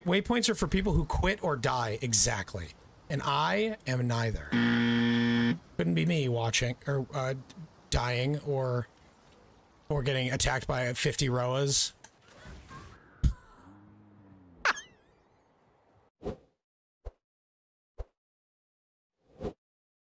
waypoints are for people who quit or die. Exactly. And I am neither. Couldn't be me watching or dying or getting attacked by 50 Rhoas.